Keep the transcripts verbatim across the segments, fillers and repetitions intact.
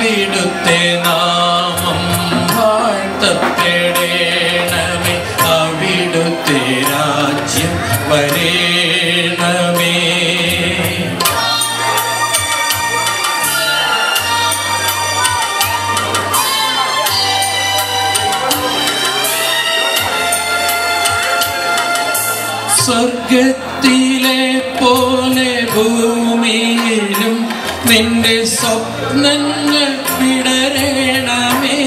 അവിടുത്തെ നാമം വാഴ്ത്തപ്പെടേണമേ. അവിടുത്തെ രാജ്യം വരേണമേ. സ്വർഗത്തിലെ പോലെ ഭൂമിയിലും നിന്റെ സ്വപ്നങ്ങൾ വിടരണമേ.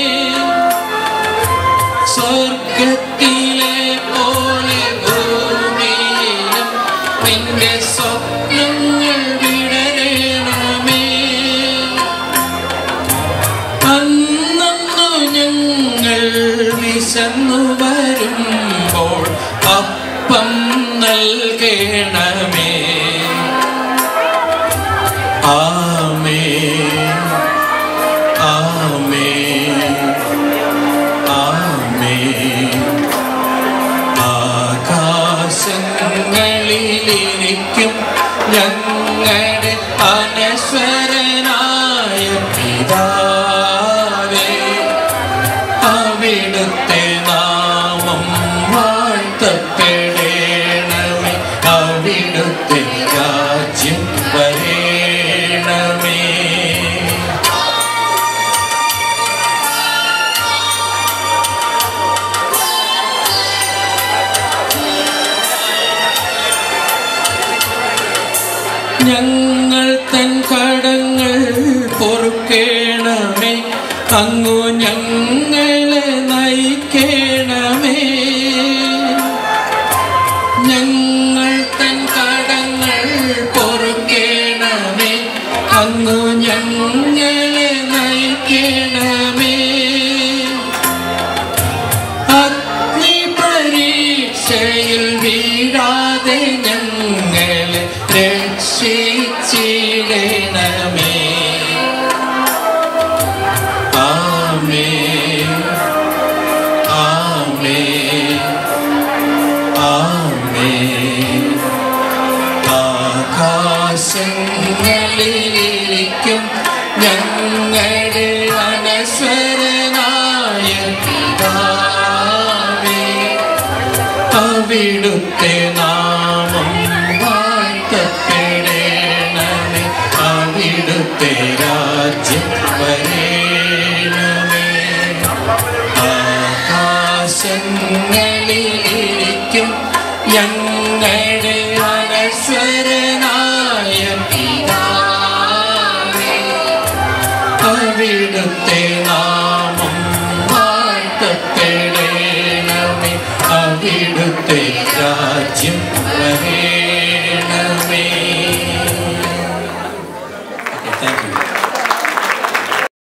സ്വർഗത്തിലെ പോലെ ഭൂമിയിലും നിന്റെ സ്വപ്നങ്ങൾ വിടരണമേ. അന്നു ഞങ്ങൾ വിശന്നു വരുമ്പോൾ അപ്പം നൽകണമേ. ആമേൻ ആമേൻ ആമേൻ. ആകാശങ്ങളിലിരിക്കും ഞങ്ങളുടെ അനശ്വരനായ പിതാവേ. അവിടുത്തെ നാമം വാഴ്ത്തപ്പെടേണമേ. അവിടുത്തെ രാജ്യം വരേണമേ. ഞങ്ങൾ തൻ കടങ്ങൾ പൊറുക്കേണമേ. അങ്ങു ഞങ്ങളെ നയിക്കേണമേ. ഞങ്ങൾ തൻ കടങ്ങൾ പൊറുക്കേണമേ. അങ്ങു ഞങ്ങളെ നയിക്കേണമേ. അഗ്നി പരീക്ഷയിൽ വീഴാതെ ഞങ്ങളെ രക്ഷിച്ചിടണമേ. ആമേൻ ആമേൻ ആമേൻ. ആകാശങ്ങളിലിരിക്കും ഞങ്ങളുടെ അനശ്വരനായ പിതാവേ. അവിടുത്തെ നാമം വാഴ്ത്തപ്പെടേണമേ. അവിടുത്തെ രാജ്യം വരേണമേ. ആകാശങ്ങളിലിരിക്കും ഞങ്ങളുടെ അനശ്വരനായ പിതാവേ. അവിടുത്തെ നാമം വാഴ്ത്തപ്പെടേണമേ. അവിടുത്തെ രാജ്യം